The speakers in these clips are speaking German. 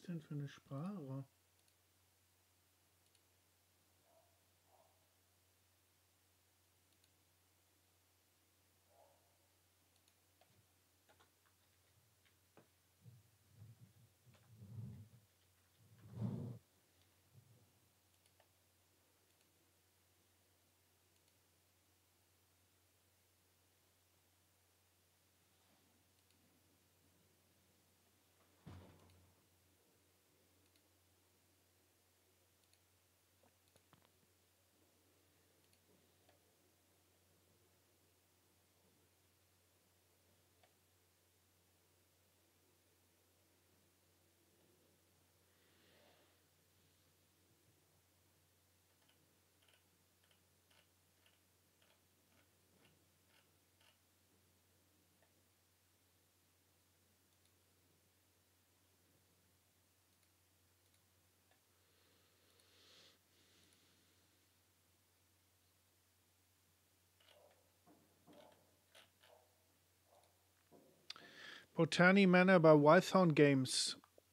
denn für eine Sprache? Botany Manor bei Wythorn Games.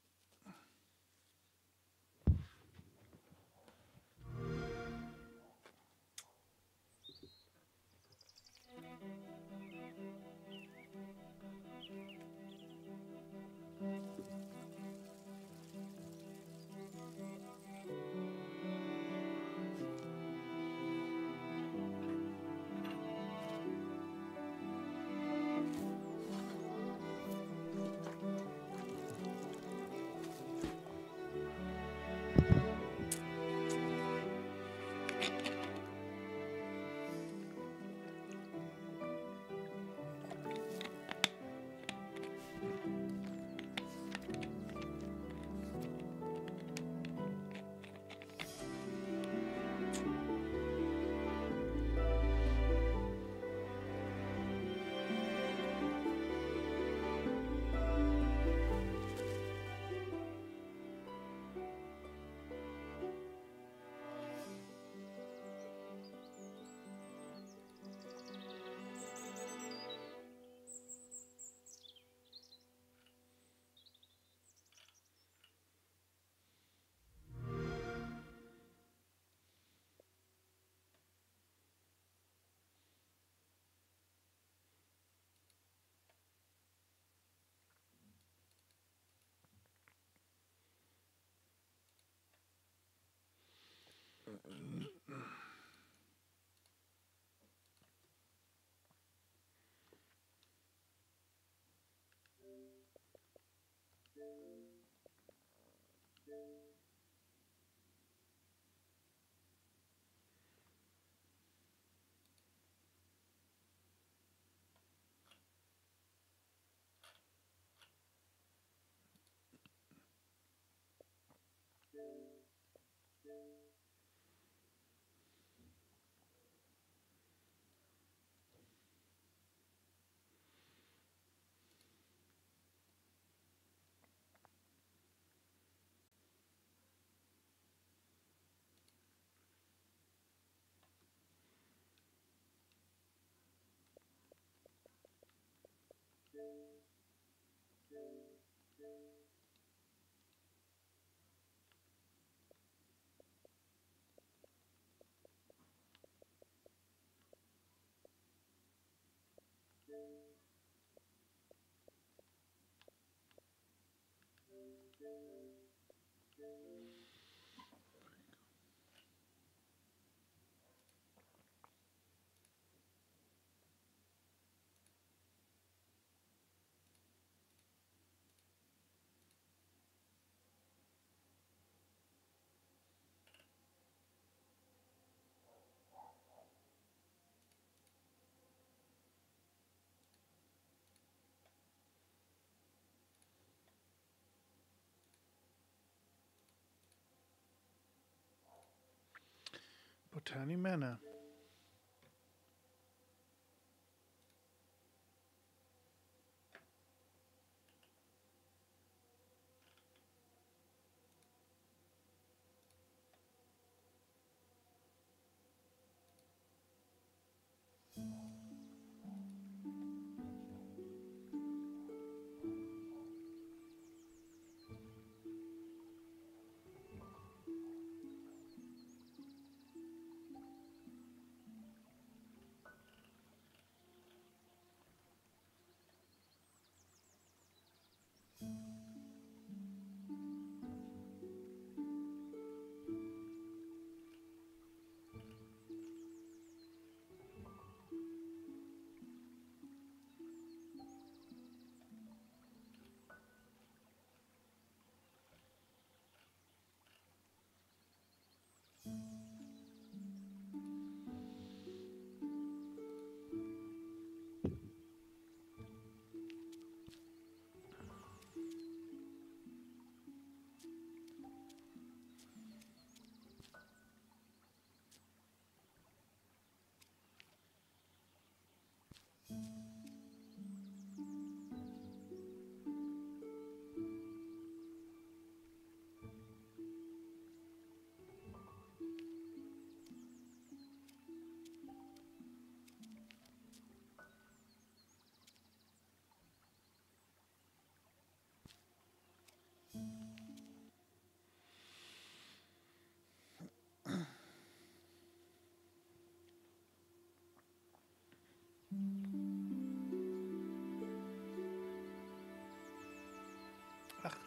Botany Manor.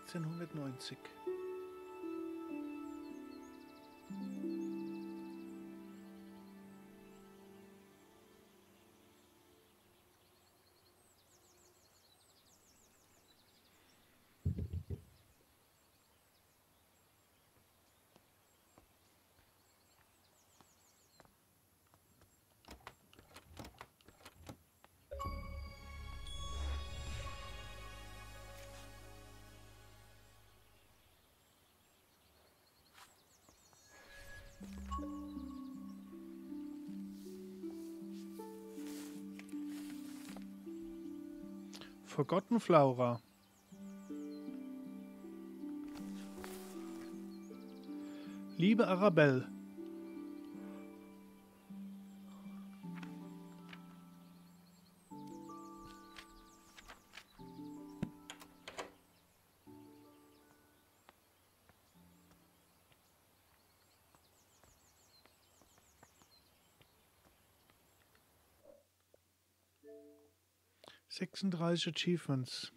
1690. Forgotten Flora. Liebe Arabelle. ...36 Achievements.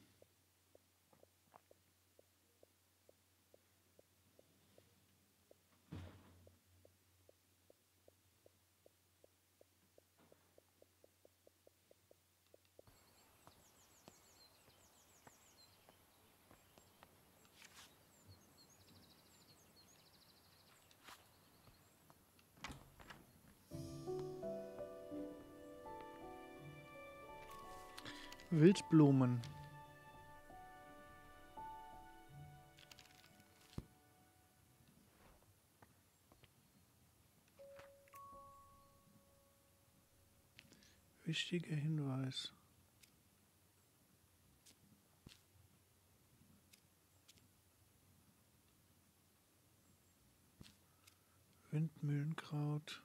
Wildblumen. Wichtiger Hinweis. Windmühlenkraut.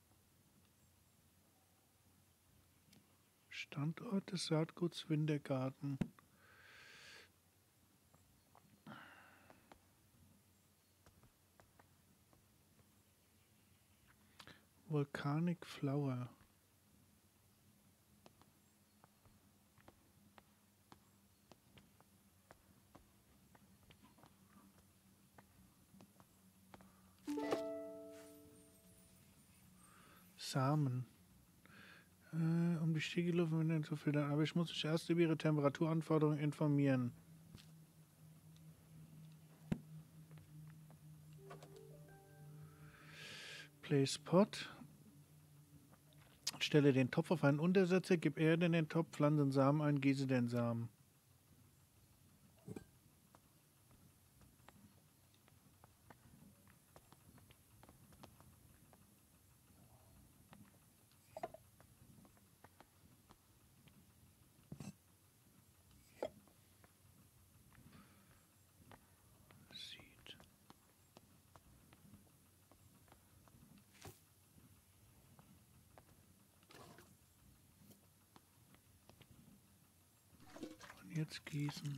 Standort des Saatguts Wintergarten. Volcanic Flower. Samen. Um die Stiegeluft zu filtern. Aber ich muss mich erst über ihre Temperaturanforderungen informieren. Place Pot. Stelle den Topf auf einen Untersetzer, gib Erde in den Topf, pflanze den Samen ein, gieße den Samen. Jetzt gießen.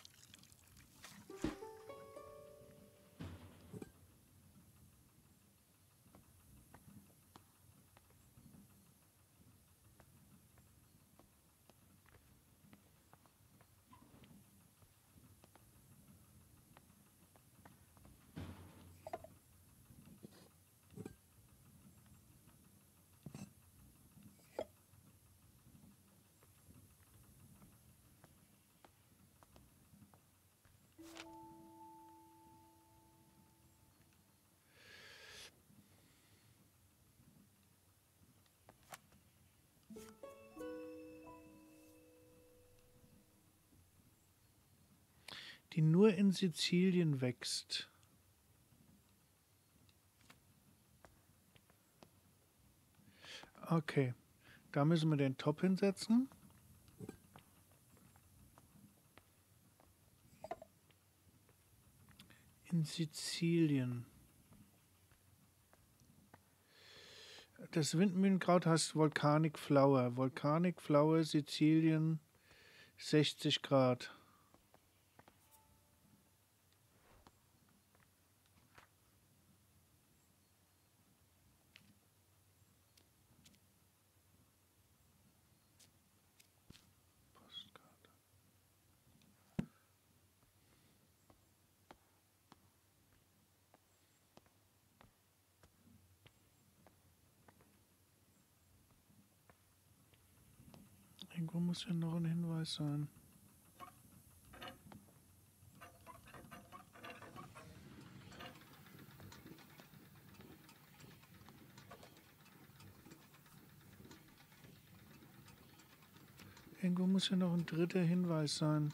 Die nur in Sizilien wächst. Okay, da müssen wir den Top hinsetzen. In Sizilien. Das Windmühlenkraut heißt Volcanic Flower. Volcanic Flower, Sizilien, 60 Grad. Irgendwo muss ja noch ein Hinweis sein. Irgendwo muss ja noch ein dritter Hinweis sein.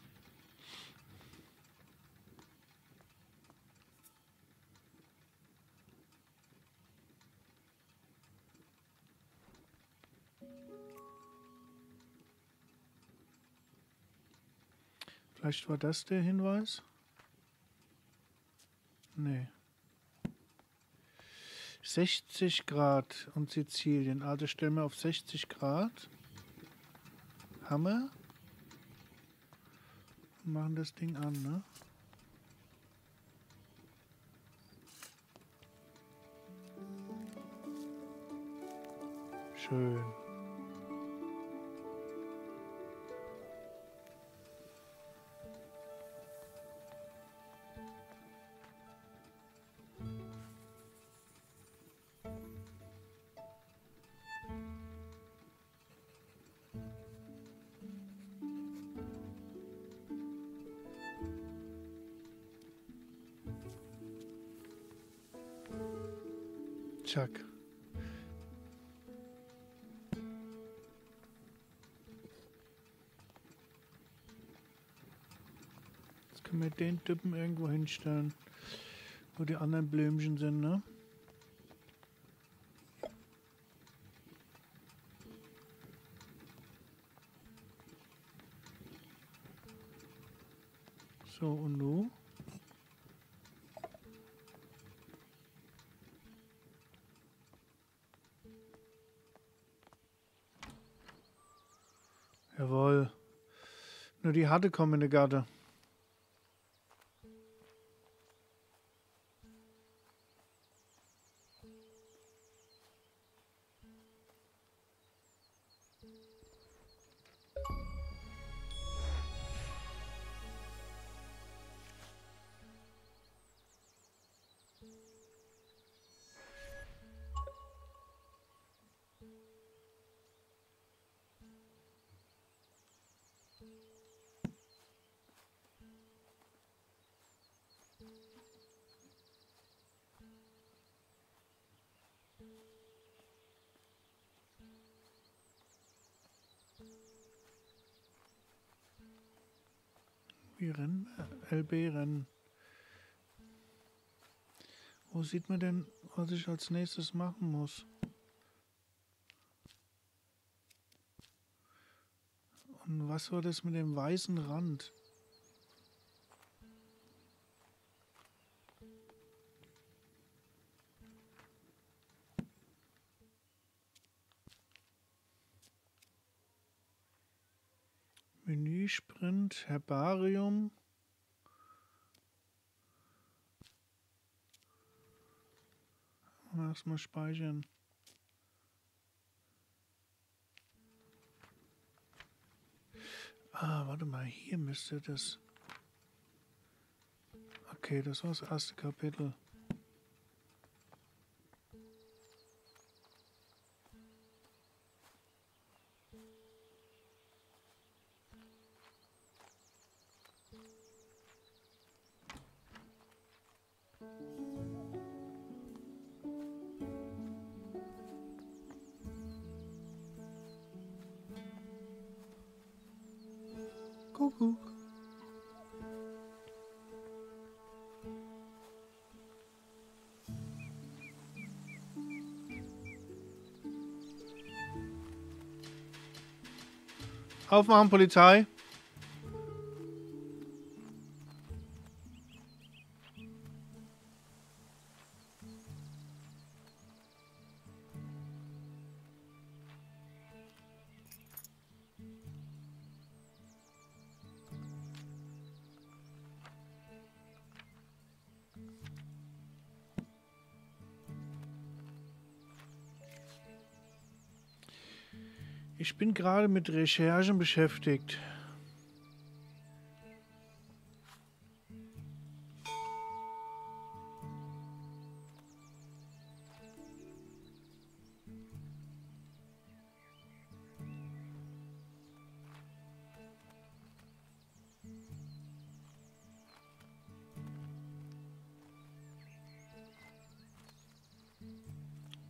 Vielleicht war das der Hinweis? Nee. 60 Grad und Sizilien. Also stellen wir auf 60 Grad. Hammer. Und machen das Ding an, ne? Schön. Zack. Jetzt können wir den Typen irgendwo hinstellen, wo die anderen Blümchen sind, ne? So, und du? Jawohl. Nur die Hatte kommen in die Gatte. Wie rennen wir? LB rennen. Wo sieht man denn, was ich als nächstes machen muss? Und was war das mit dem weißen Rand? Menüsprint, Herbarium. Erstmal speichern. Ah, warte mal, hier müsste das... Okay, das war das erste Kapitel. Kuckuck. Aufmachen, Polizei. Ich bin gerade mit Recherchen beschäftigt.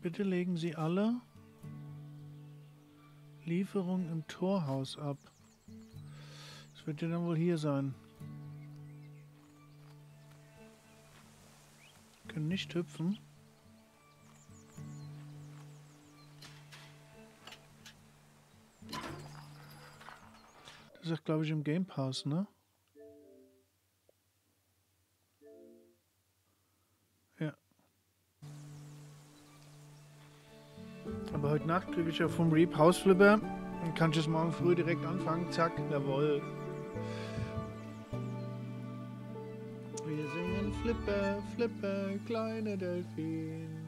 Bitte legen Sie alle Lieferungen im Torhaus ab. Das wird ja dann wohl hier sein. Können nicht hüpfen. Das ist, glaube ich, im Game Pass, ne? Ja. Aber heute Nacht kriege ich ja vom Reap Hausflipper. Dann kann ich es morgen früh direkt anfangen. Zack, jawohl. Wir singen Flipper, Flipper, kleine Delfin.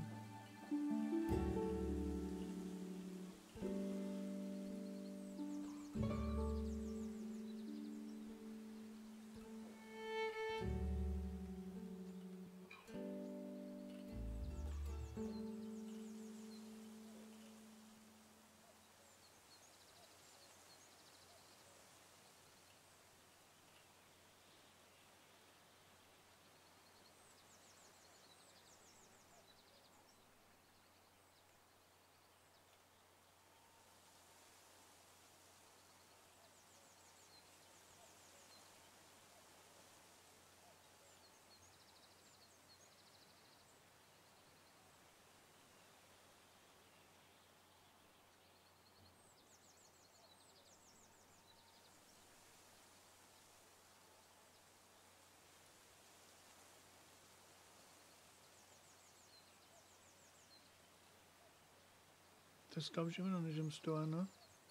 Das ist, glaube ich, immer noch nicht im Store, ne?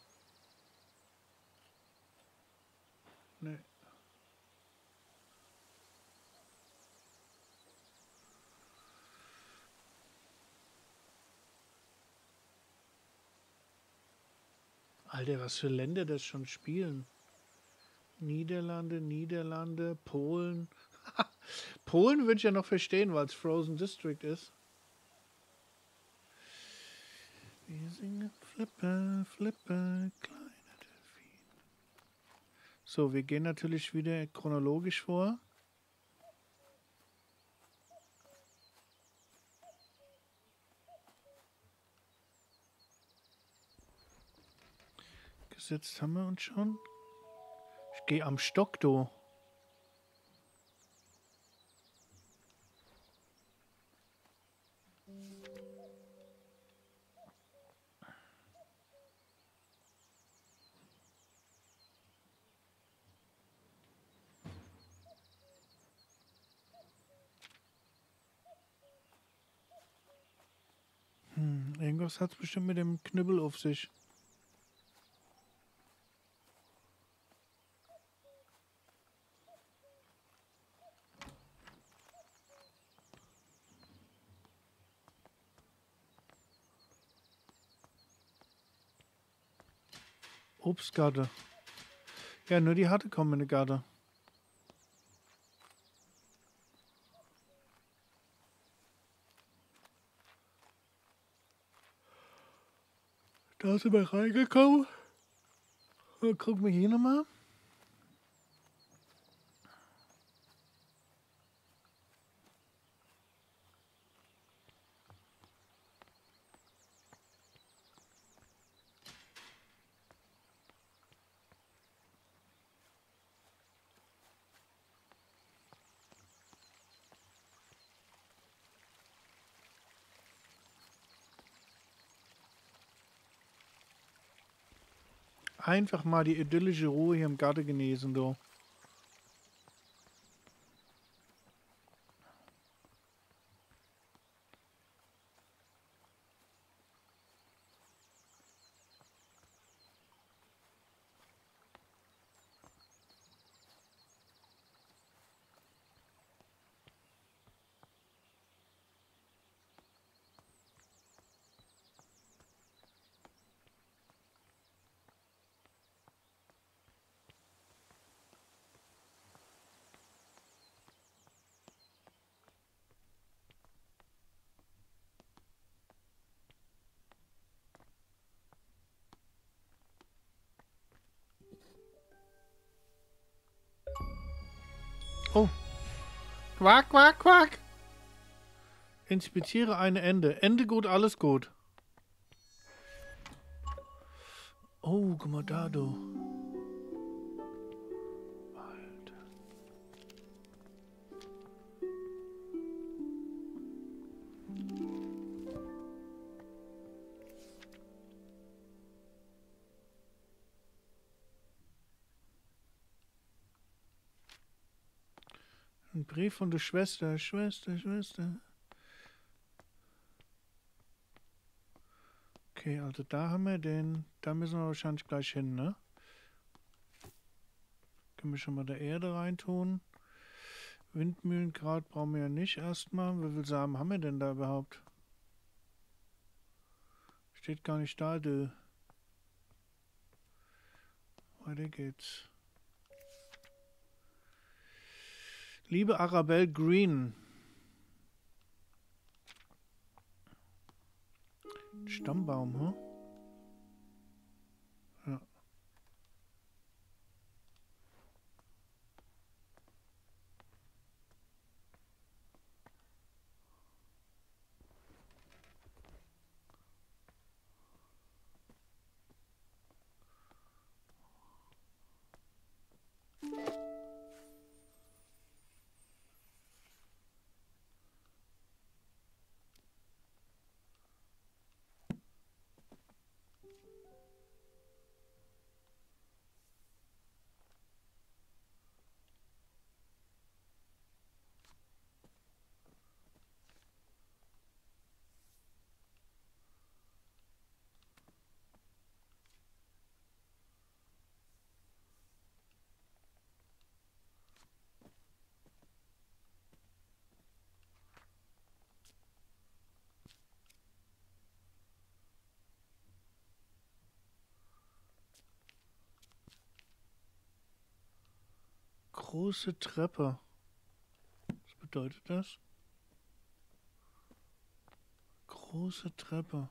Ne. Alter, was für Länder das schon spielen. Niederlande, Niederlande, Polen. Polen würde ich ja noch verstehen, weil es Frozen District ist. Wir singen Flipper, Flipper, kleiner Delfin. So, wir gehen natürlich wieder chronologisch vor. Gesetzt haben wir uns schon. Ich gehe am Stock, du. Irgendwas hat es bestimmt mit dem Knüppel auf sich. Obstgarde. Ja, nur die hatte kommen in die Garde. Da sind wir reingekommen. Dann gucken wir hier nochmal. Einfach mal die idyllische Ruhe hier im Garten genießen, du. Oh. Quack, quack, quack. Inspiziere eine Ende. Ende gut, alles gut. Oh, guck mal da, du. Alter. Ein Brief von der Schwester. Schwester. Okay, also da haben wir den. Da müssen wir wahrscheinlich gleich hin, ne? Können wir schon mal der Erde reintun. Windmühlengrad brauchen wir ja nicht erstmal. Wie viel Samen haben wir denn da überhaupt? Steht gar nicht da, du. Weiter geht's. Liebe Arabelle Green. Stammbaum, hm? Ja. Große Treppe. Was bedeutet das? Große Treppe.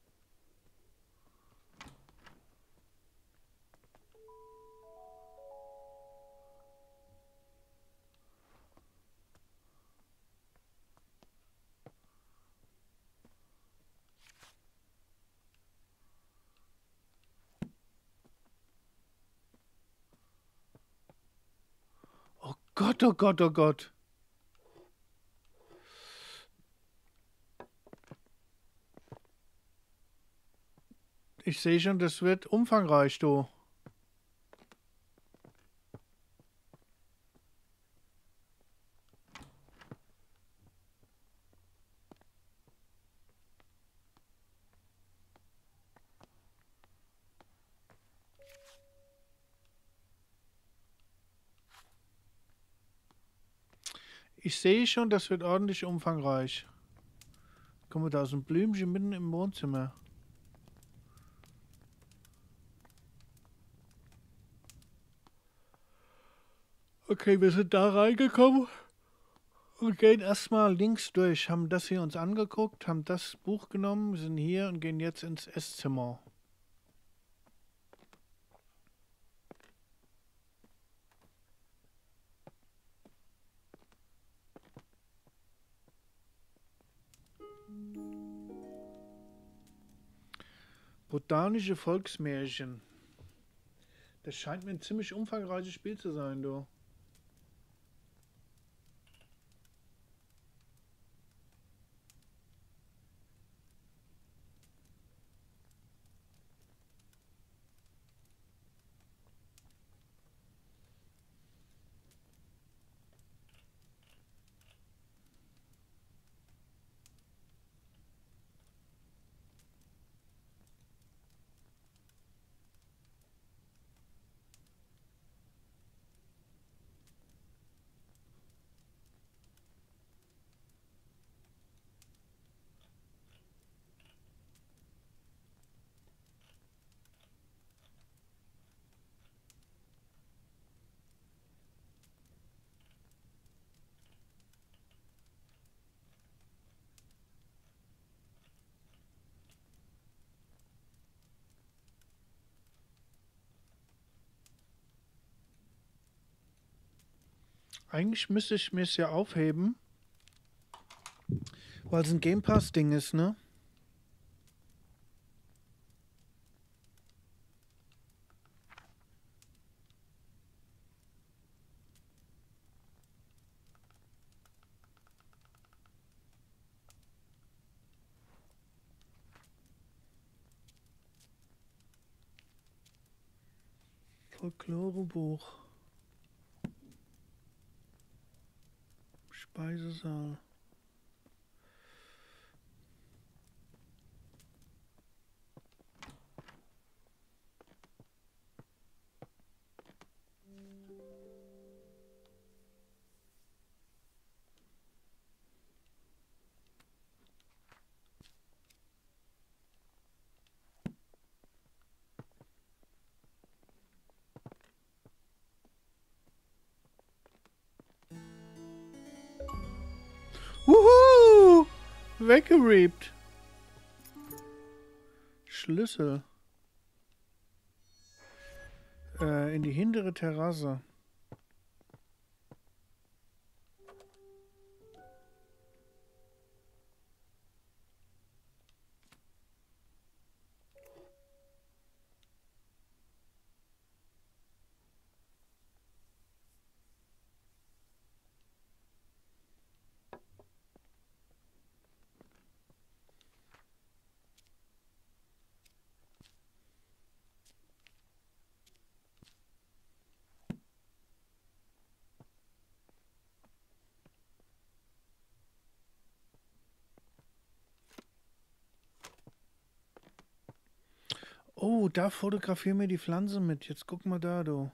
Oh Gott, oh Gott, oh Gott. Ich sehe schon, das wird umfangreich, du. Ich sehe schon, das wird ordentlich umfangreich. Guck mal, da ist ein Blümchen mitten im Wohnzimmer. Okay, wir sind da reingekommen und gehen erstmal links durch. Haben das hier uns angeguckt, haben das Buch genommen, sind hier und gehen jetzt ins Esszimmer. Botanische Volksmärchen. Das scheint mir ein ziemlich umfangreiches Spiel zu sein, du. Eigentlich müsste ich mir es ja aufheben, Weil es ein Game Pass-Ding ist, ne? Folklorebuch. Speisesaal. Wuhu! Weggereapt. Schlüssel. In die hintere Terrasse. Oh, da fotografieren wir die Pflanze mit. Jetzt guck mal da, du.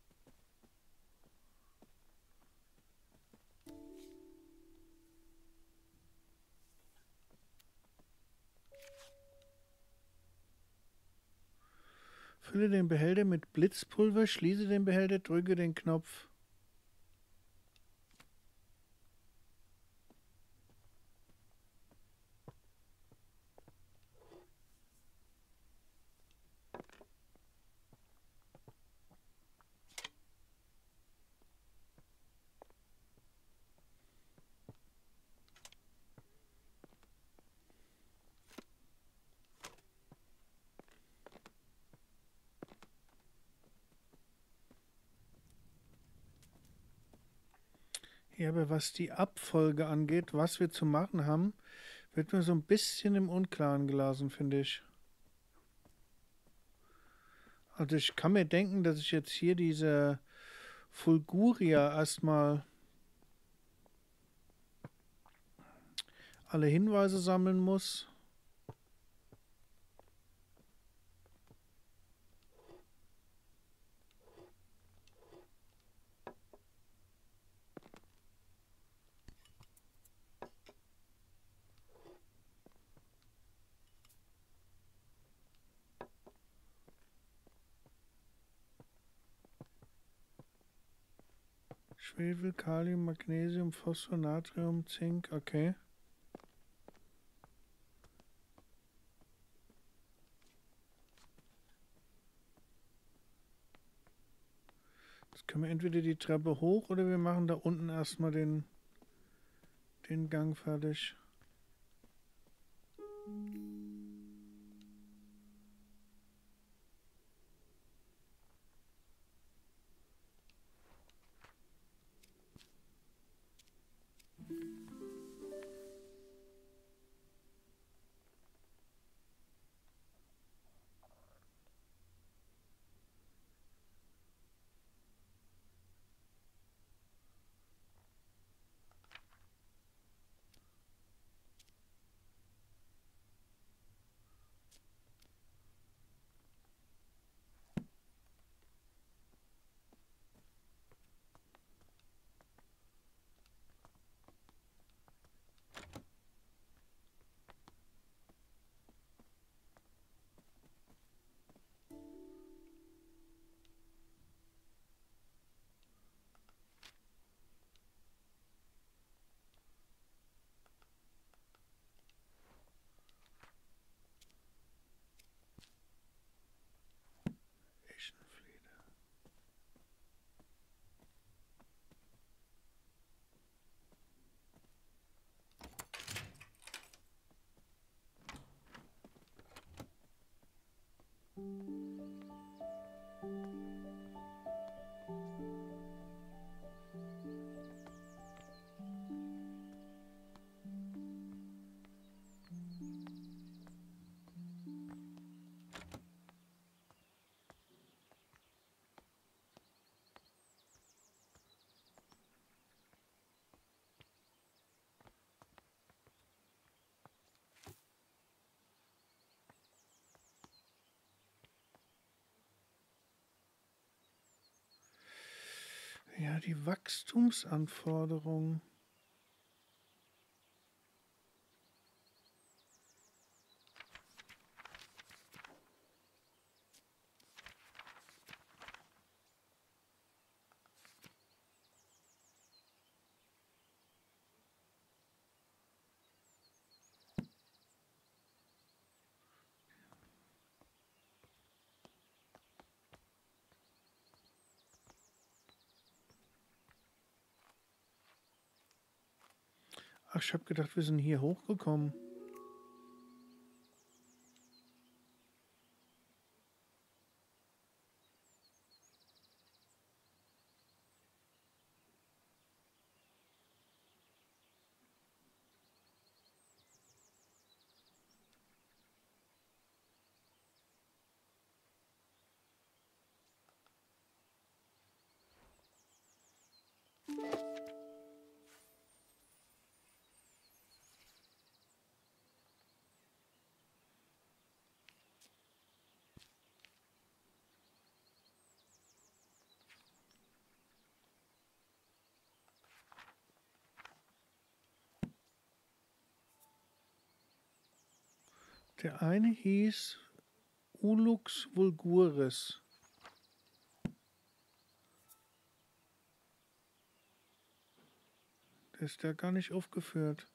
Fülle den Behälter mit Blitzpulver, schließe den Behälter, drücke den Knopf. Ja, aber was die Abfolge angeht, was wir zu machen haben, wird mir so ein bisschen im Unklaren gelassen, finde ich. Also ich kann mir denken, dass ich jetzt hier diese Fulguria erstmal alle Hinweise sammeln muss. Schwefel, Kalium, Magnesium, Phosphor, Natrium, Zink, okay. Jetzt können wir entweder die Treppe hoch oder wir machen da unten erstmal den Gang fertig. Ja, die Wachstumsanforderungen. Ach, ich habe gedacht, wir sind hier hochgekommen. Der eine hieß Ulux vulguris. Der ist da gar nicht aufgeführt.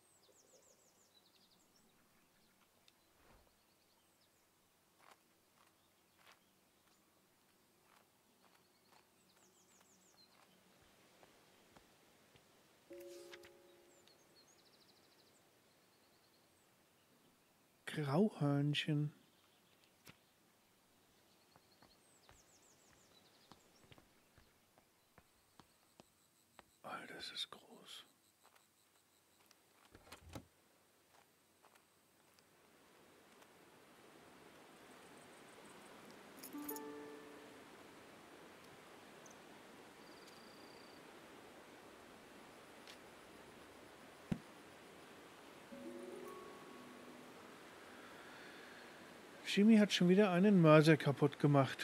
Grauhörnchen. Alter, das ist groß. Jimmy hat schon wieder einen Mörser kaputt gemacht.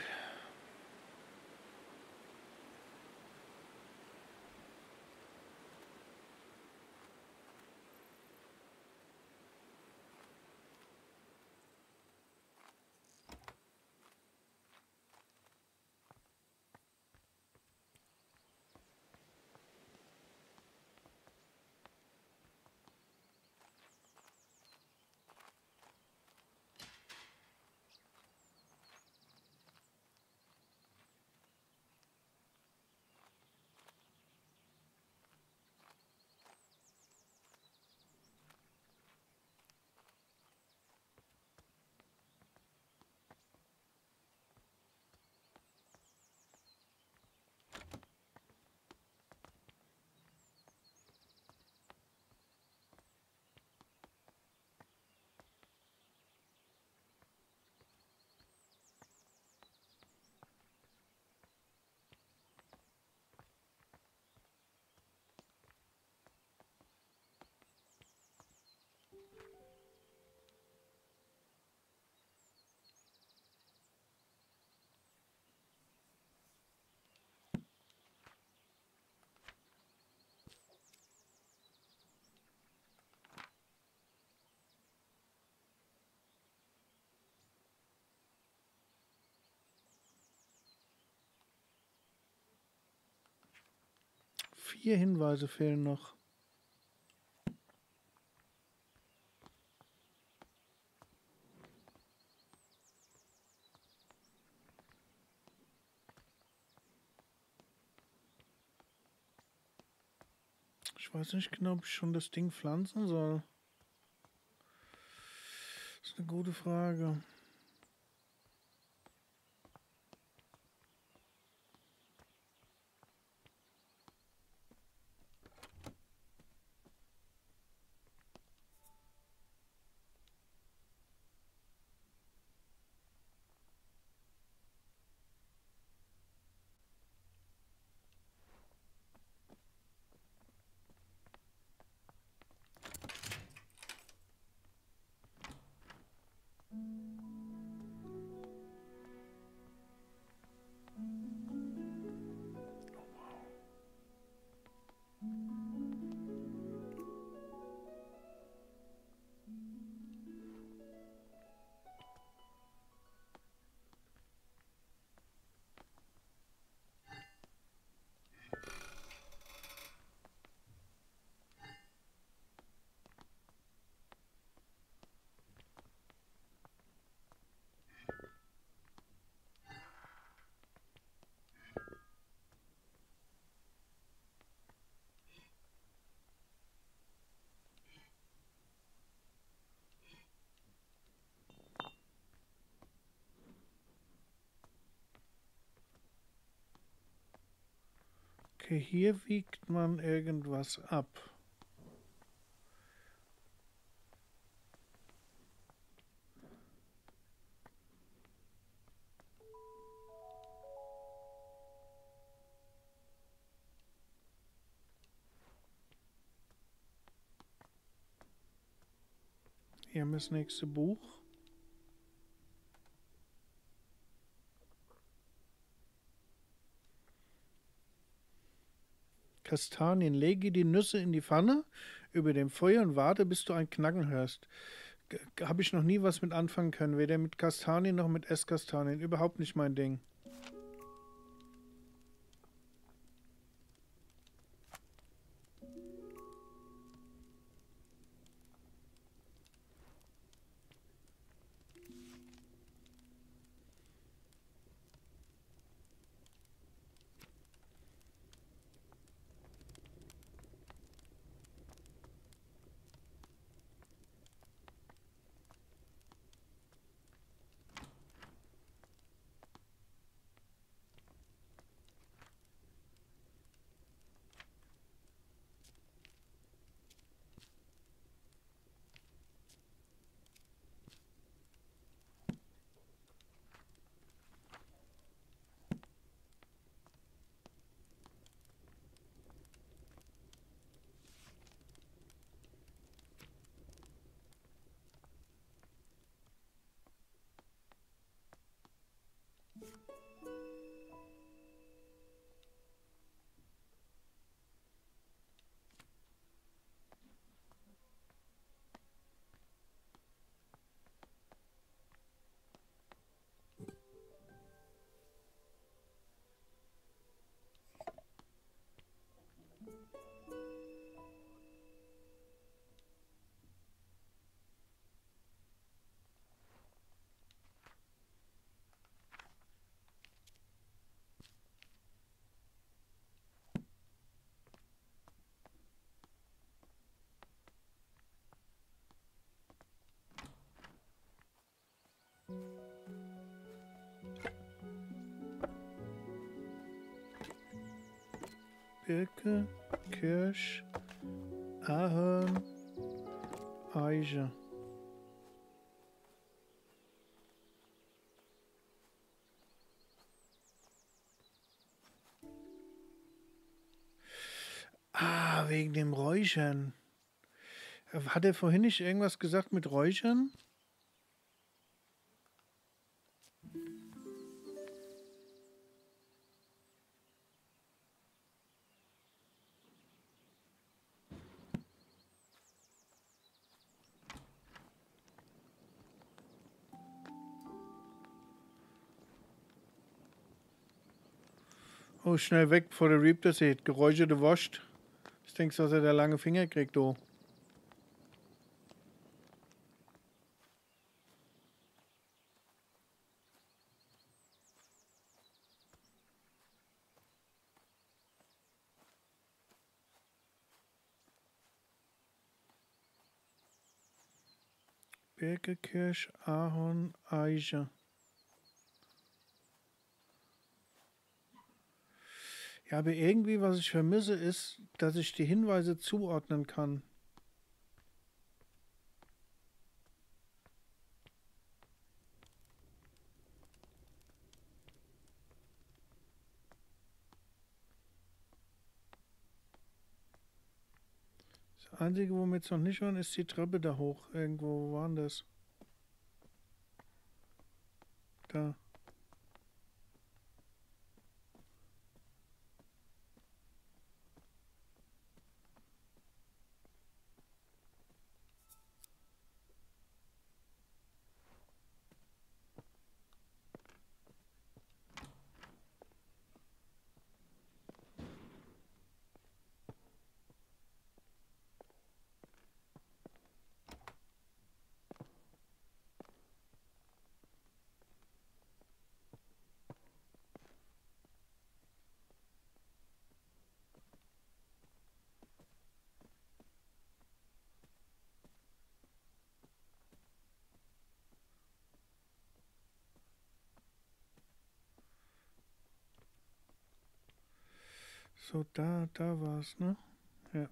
Vier Hinweise fehlen noch. Ich weiß nicht genau, ob ich schon das Ding pflanzen soll. Das ist eine gute Frage. Okay, hier wiegt man irgendwas ab. Hier haben wir das nächste Buch. Kastanien. Lege die Nüsse in die Pfanne über dem Feuer und warte, bis du ein Knacken hörst. Habe ich noch nie was mit anfangen können. Weder mit Kastanien noch mit Esskastanien. Überhaupt nicht mein Ding. Birke, Kirsch, Ahorn, Eiche. Ah, wegen dem Räuchern. Hat er vorhin nicht irgendwas gesagt mit Räuchern? Oh, schnell weg, bevor der Reap das sieht. Geräucherte Wurst. Ich denke, dass er da lange Finger kriegt, oh. Birke, Kirsch, Ahorn, Eiche. Ja, aber irgendwie, was ich vermisse, ist, dass ich die Hinweise zuordnen kann. Das Einzige, wo wir jetzt noch nicht waren, ist die Treppe da hoch. Irgendwo, wo war denn das? Da. So, da war's, ne? Ja.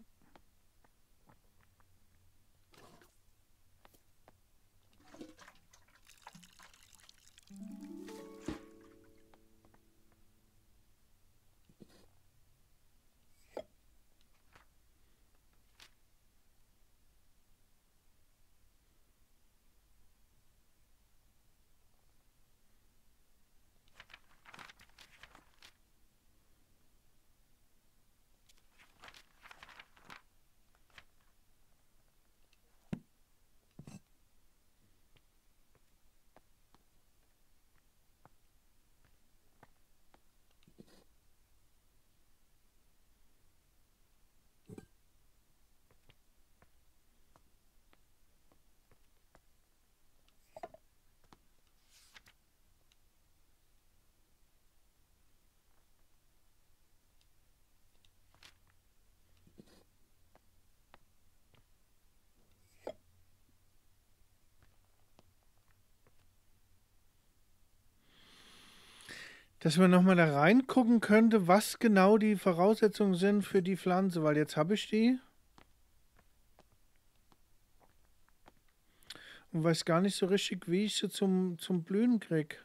Dass man nochmal da reingucken könnte, was genau die Voraussetzungen sind für die Pflanze, weil jetzt habe ich die und weiß gar nicht so richtig, wie ich sie zum Blühen kriege.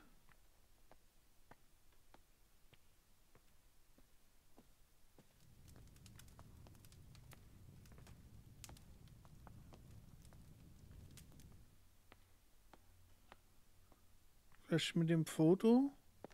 Vielleicht mit dem Foto.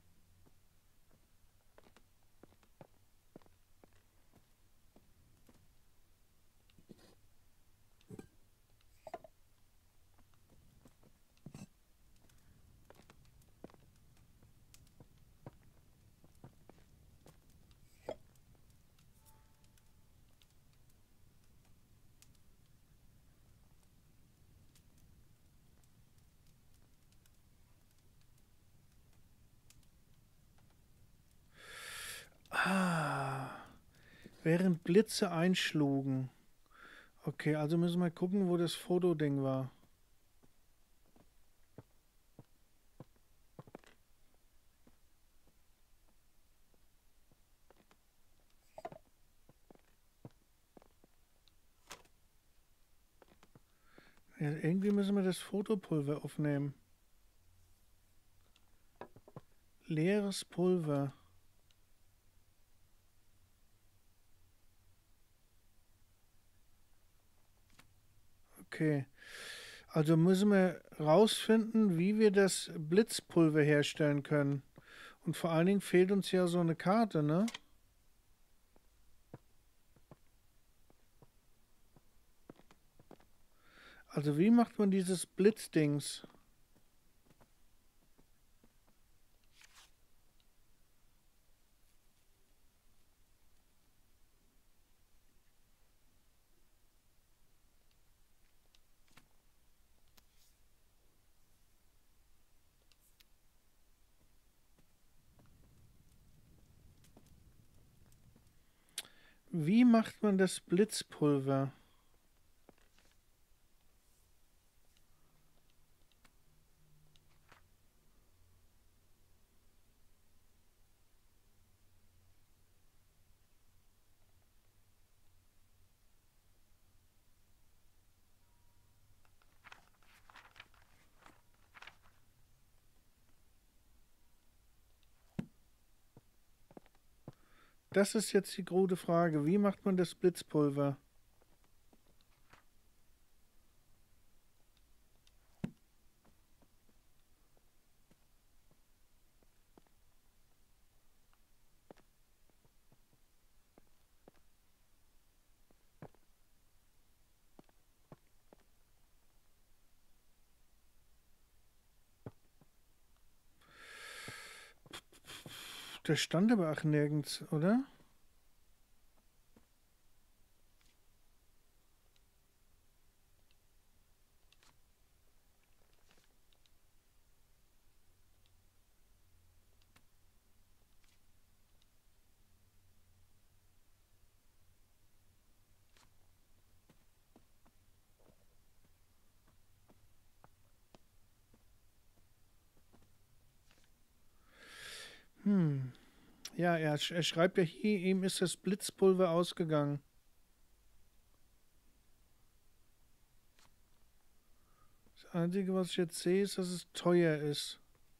Ah, während Blitze einschlugen. Okay, also müssen wir gucken, wo das Fotoding war. Ja, irgendwie müssen wir das Fotopulver aufnehmen. Leeres Pulver. Okay. Also müssen wir rausfinden, wie wir das Blitzpulver herstellen können. Und vor allen Dingen fehlt uns ja so eine Karte, ne? Also wie macht man dieses Blitzdings? Wie macht man das Blitzpulver? Das ist jetzt die große Frage. Wie macht man das Blitzpulver? Das stand aber auch nirgends, oder? Hm. Ja, er schreibt ja hier, ihm ist das Blitzpulver ausgegangen. Das Einzige, was ich jetzt sehe, ist, dass es teuer ist.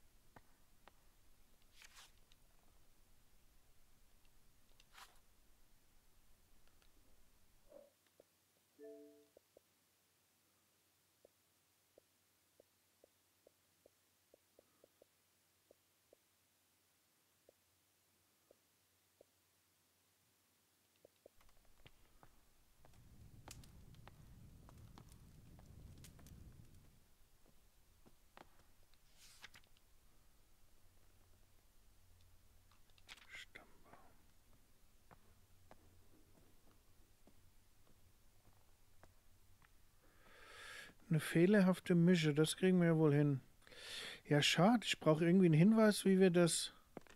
Eine fehlerhafte Mische, das kriegen wir ja wohl hin. Ja, schade, ich brauche irgendwie einen Hinweis, wie wir das...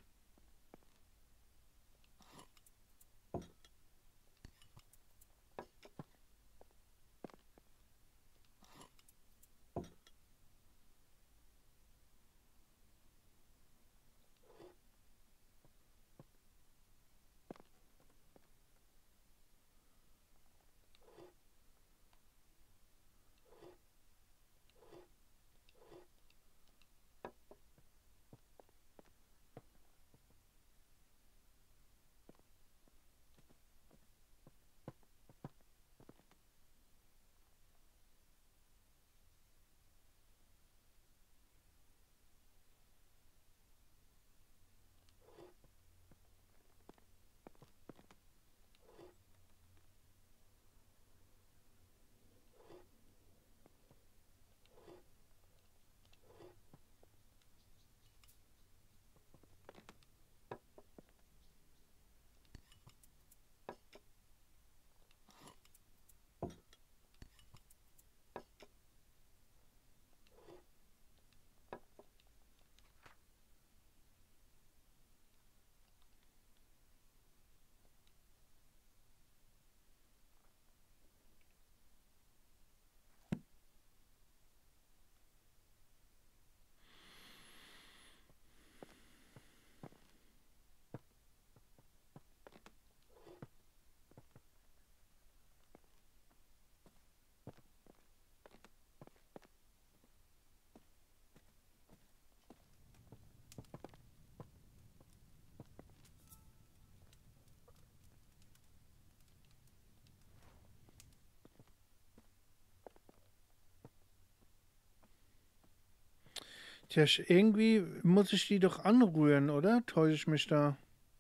Tja, irgendwie muss ich die doch anrühren, oder? Täusche ich mich da?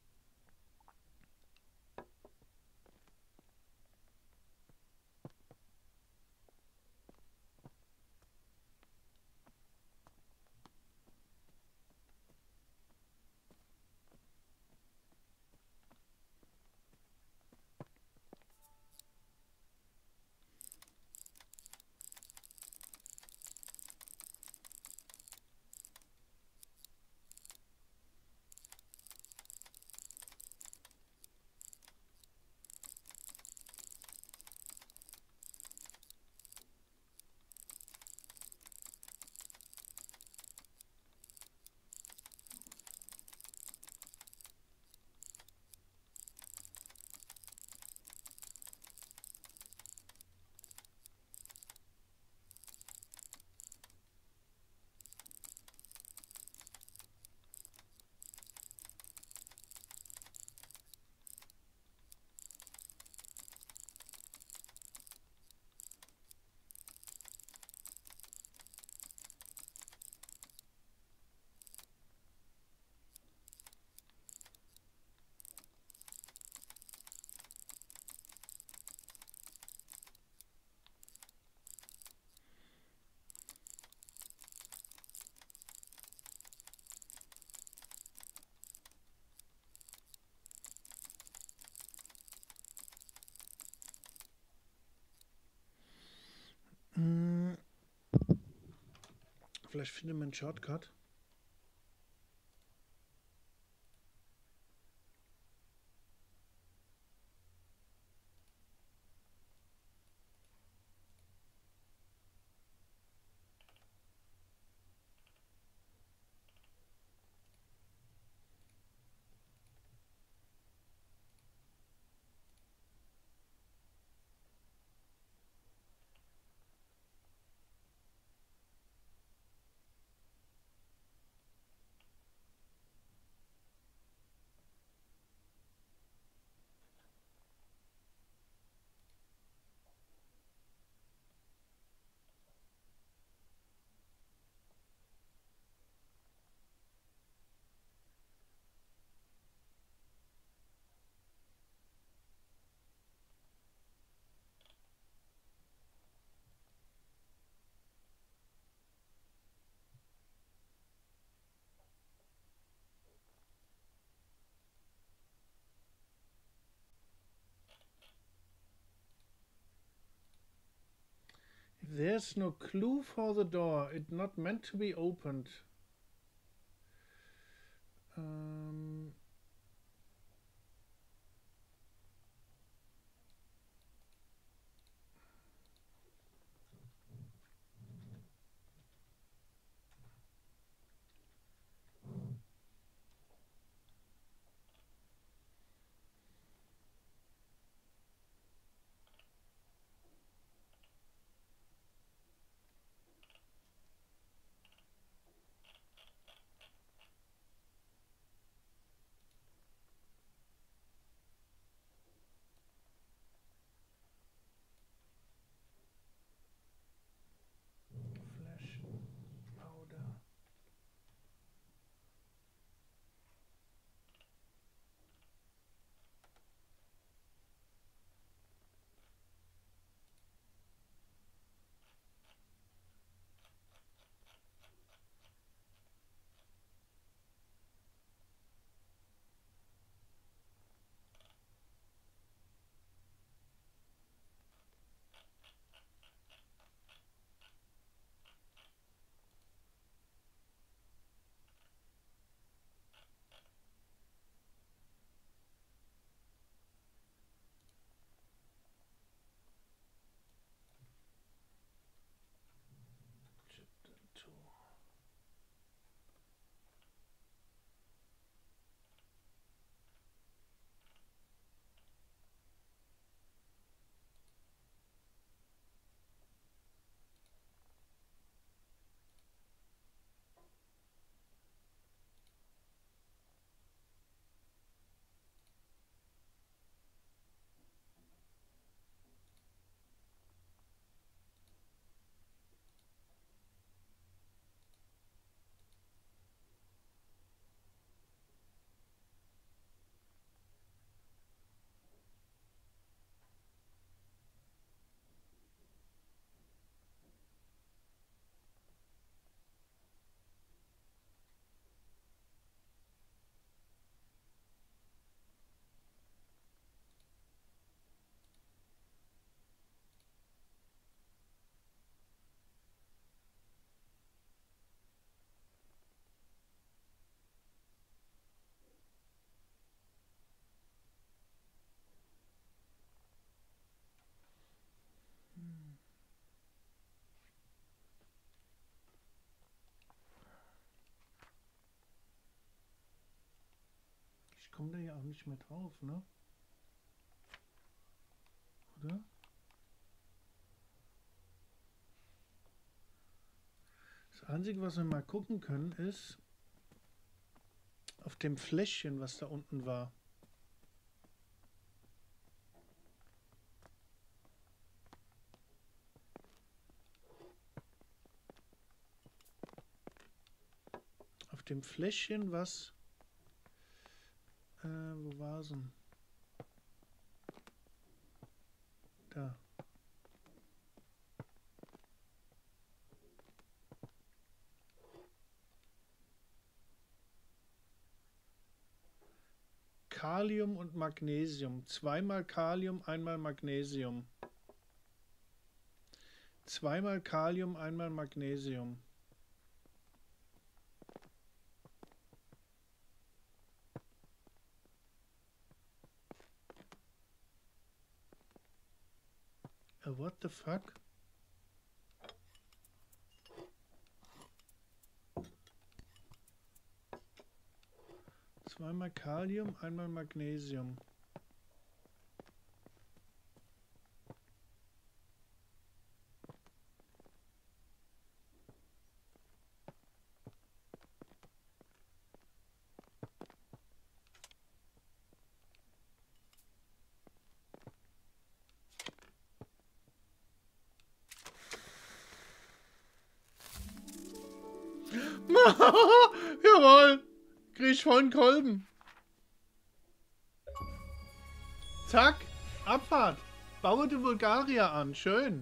Hm, vielleicht finden wir einen Shortcut. There's no clue for the door. It's not meant to be opened. Flash powder. Ich komme da ja auch nicht mehr drauf, ne? Oder? Das Einzige, was wir mal gucken können, ist auf dem Fläschchen, was da unten war. Auf dem Fläschchen, was... wo war es denn? Da. Kalium und Magnesium. Zweimal Kalium, einmal Magnesium. Zweimal Kalium, einmal Magnesium. What the fuck? Zweimal Kalium, einmal Magnesium. Jawohl! Krieg ich vollen Kolben. Zack! Abfahrt! Baue die Bulgaria an. Schön.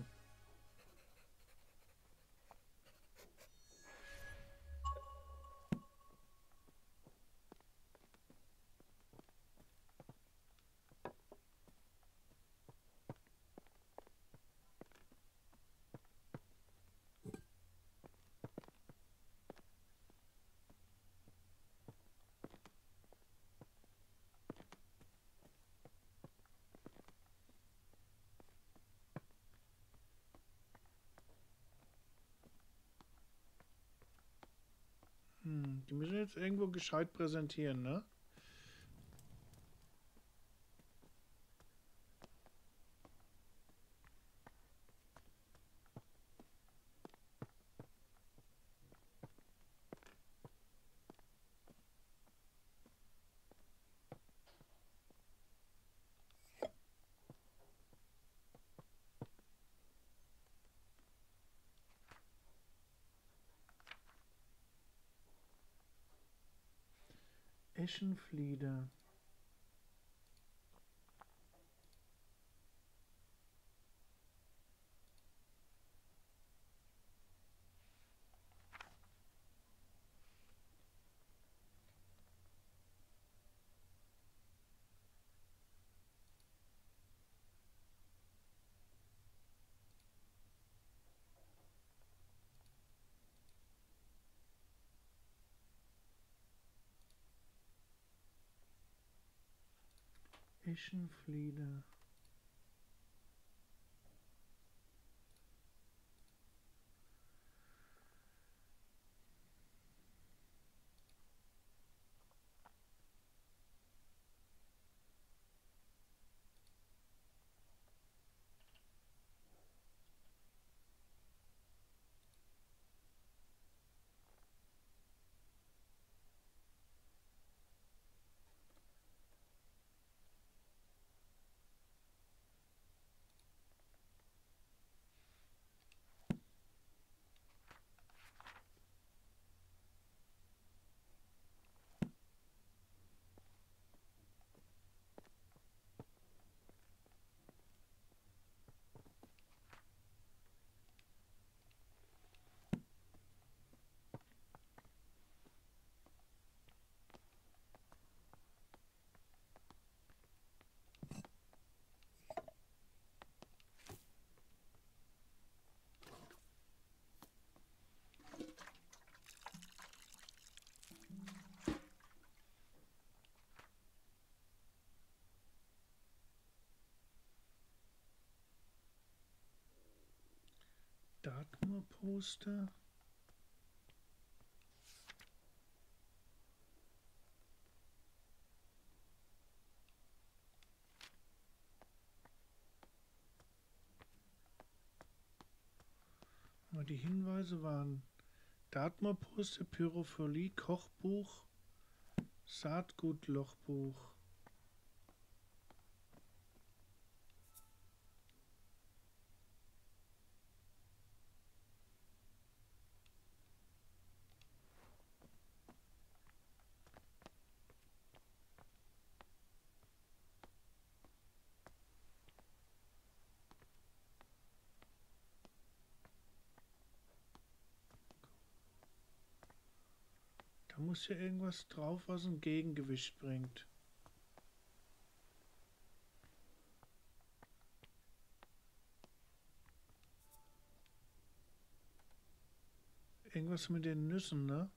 Die müssen wir jetzt irgendwo gescheit präsentieren, ne? Eschenflieder. Eschenflieder. Dartmoor-Poster. Aber die Hinweise waren Dartmoor-Poster, Pyrophilie, Kochbuch, Saatgutlochbuch. Da muss ja irgendwas drauf, was ein Gegengewicht bringt. Irgendwas mit den Nüssen, ne?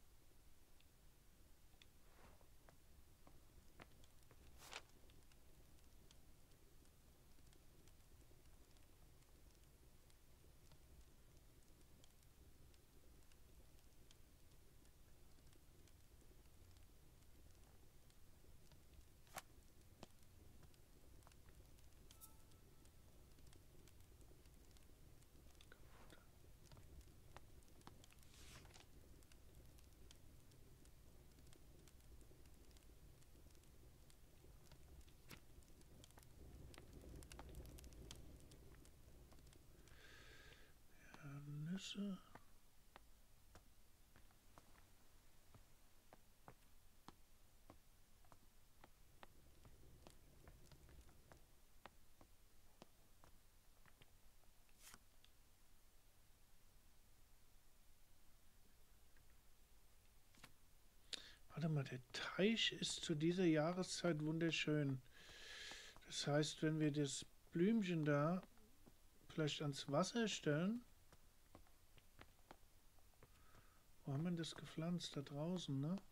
Ja, Nüsse. Warte mal, der Teich ist zu dieser Jahreszeit wunderschön. Das heißt, wenn wir das Blümchen da vielleicht ans Wasser stellen. Wo haben wir das gepflanzt? Da draußen, ne?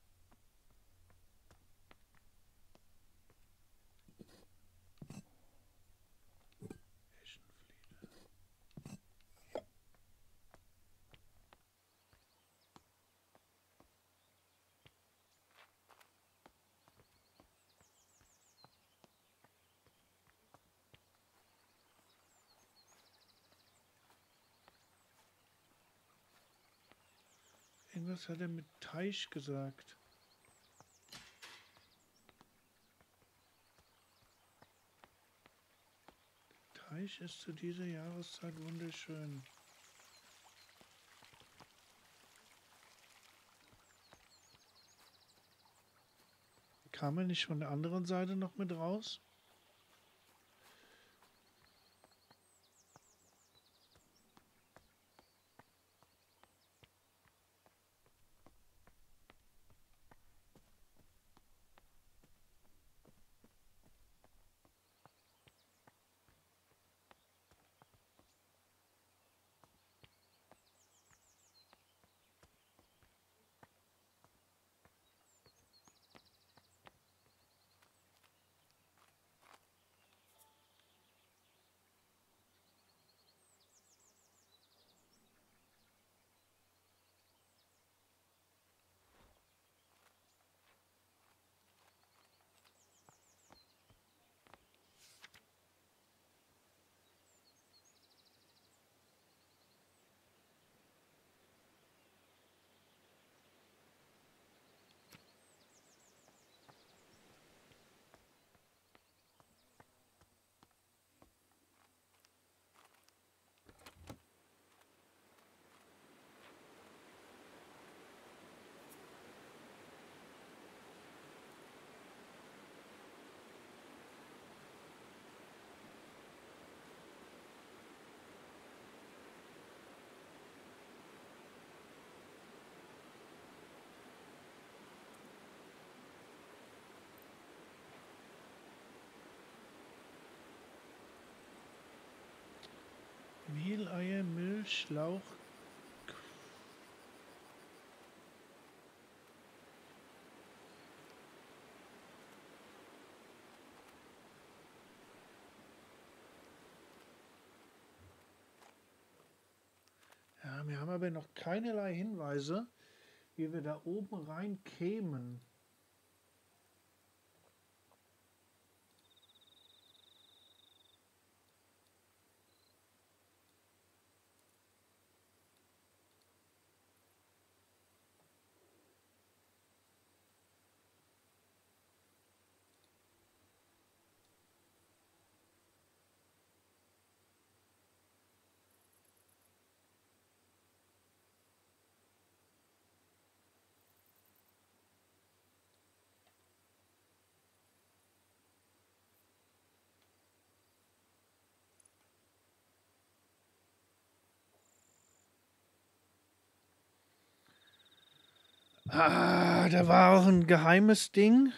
Eschenflieder. Irgendwas hat er mit Teich gesagt. Teich ist zu dieser Jahreszeit wunderschön. Kam er nicht von der anderen Seite noch mit raus? Mehl, Eier, Milch, Lauch. Ja, wir haben aber noch keinerlei Hinweise, wie wir da oben rein kämen. Ah, da war auch ein geheimes Ding.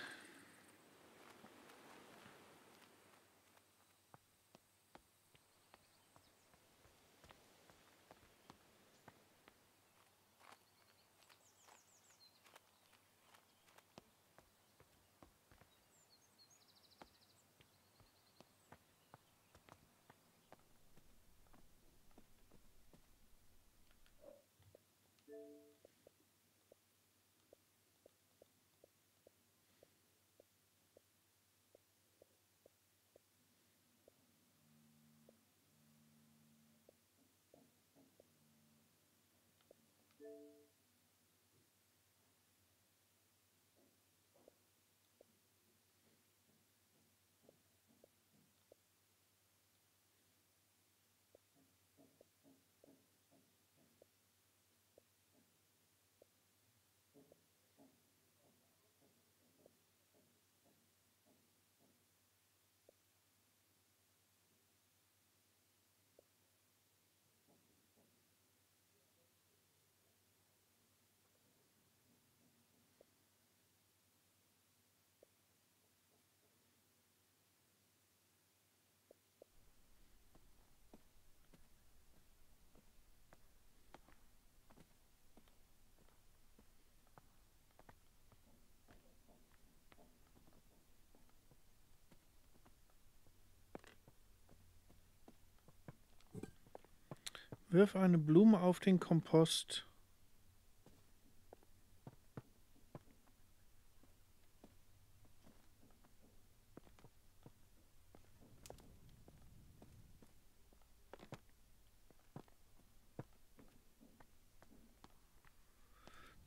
Wirf eine Blume auf den Kompost.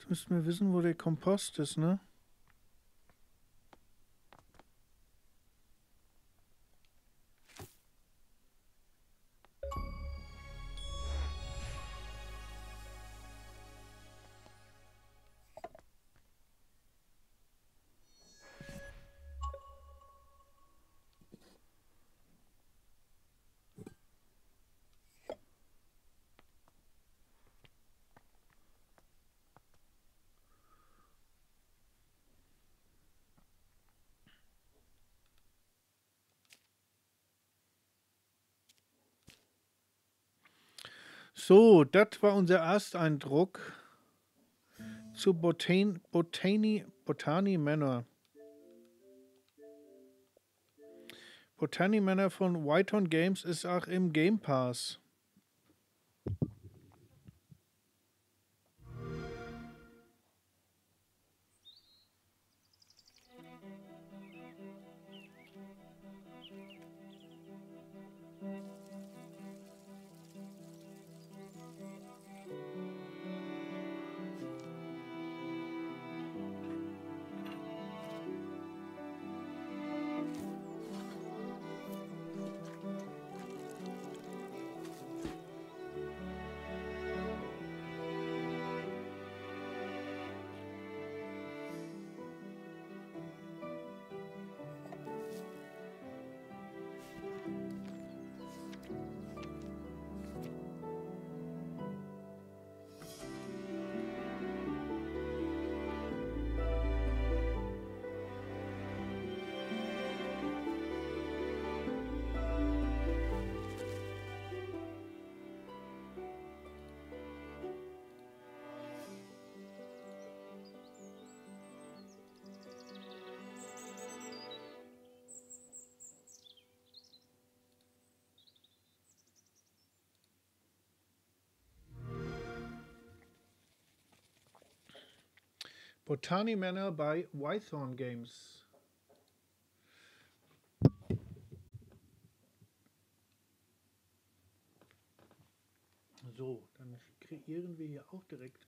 Jetzt müssten wir wissen, wo der Kompost ist, ne? So, das war unser Ersteindruck zu Botany Manor. Botany Manor von Whitehorn Games ist auch im Game Pass. Botany Manor bei Whitehorn Games. So, dann kreieren wir hier auch direkt